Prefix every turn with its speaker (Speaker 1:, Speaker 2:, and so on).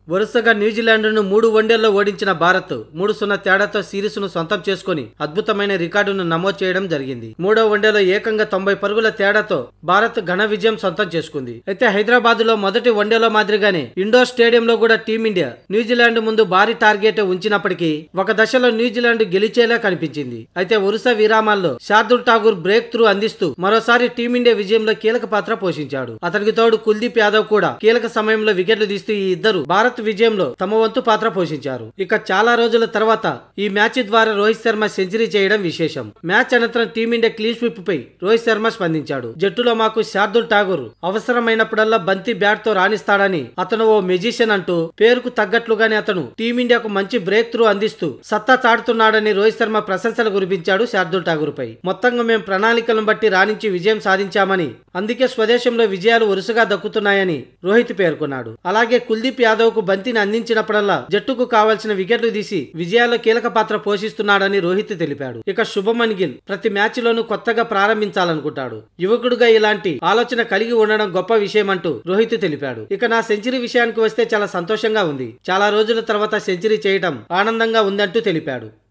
Speaker 1: వరుసగా న్యూజిలాండ్ను 3 వన్డేల్లో ఓడించిన భారత్ 3-0 తేడాతో సిరీస్ను సొంతం చేసుకుని అద్భుతమైన రికార్డును నమోదు చేయడం జరిగింది. 3వ వన్డేలో ఏకంగా 90 పరుగుల తేడాతో భారత్ ఘన విజయం సొంతం చేసుకుంది. అయితే హైదరాబాద్లో మొదటి వన్డేలో మాదిరిగానే ఇండోర్ స్టేడియంలో కూడా టీమిండియా న్యూజిలాండ్ ముందు భారీ టార్గెట్ ఉంచినప్పటికీ ఒక దశలో న్యూజిలాండ్ గెలిచేలా కనిపించింది. అయితే వరుస విరామాల్లో శార్దుల్ ఠాగూర్ బ్రేక్ త్రూ అందిస్తూ మరోసారి టీమిండియా విజయంలో కీలక పాత్ర పోషించాడు. అతనికి తోడు కుల్దీప్ యాదవ్ కూడా కీలక సమయంలో వికెట్లు తీస్తూ ఈ ఇద్దరు భారత్ విజయంలో తమ వంతు పాత్ర పోషించారు. ఇక చాలా రోజుల తర్వాత ఈ మ్యాచ్ ద్వారా రోహిత్ శర్మ సెంచరీ చేయడం విశేషం. మ్యాచ్ అనంతరం టీమిండియా క్లీన్ స్వీప్ పై రోహిత్ శర్మ స్పందించాడు. జట్టులో మాకు శార్దుల్ ఠాగూర్ అవసరమైనప్పుడల్లా బంతి బ్యాట్ తో రాణిస్తాడని, అతను ఓ మెజిషియన్ అంటూ పేరుకు తగ్గట్లుగానే అతను టీమిండియాకు మంచి బ్రేక్ త్రూ అందిస్తూ సత్తా చాటుతున్నాడని రోహిత్ శర్మ ప్రశంసలు కురిపించాడు శార్దుల్ ఠాగూర్ పై. మొత్తంగా మేము ప్రణాళికలను బట్టి రాణించి విజయం సాధించామని, అందుకే స్వదేశంలో విజయాలు వరుసగా దక్కుతున్నాయని రోహిత్ పేర్కొన్నాడు. అలాగే కుల్దీప్ యాదవ్ కు బంతిని అందించినప్పుడల్లా జట్టుకు కావాల్సిన వికెట్లు తీసి విజయాల్లో కీలక పాత్ర పోషిస్తున్నాడని రోహిత్ తెలిపాడు. ఇక శుభమన్ గిల్ ప్రతి మ్యాచ్ లోనూ కొత్తగా ప్రారంభించాలనుకుంటాడు. యువకుడుగా ఇలాంటి ఆలోచన కలిగి ఉండడం గొప్ప విషయం అంటూ రోహిత్ తెలిపాడు. ఇక నా సెంచరీ విషయానికి వస్తే చాలా సంతోషంగా ఉంది. చాలా రోజుల తర్వాత సెంచరీ చేయడం ఆనందంగా ఉందంటూ తెలిపాడు.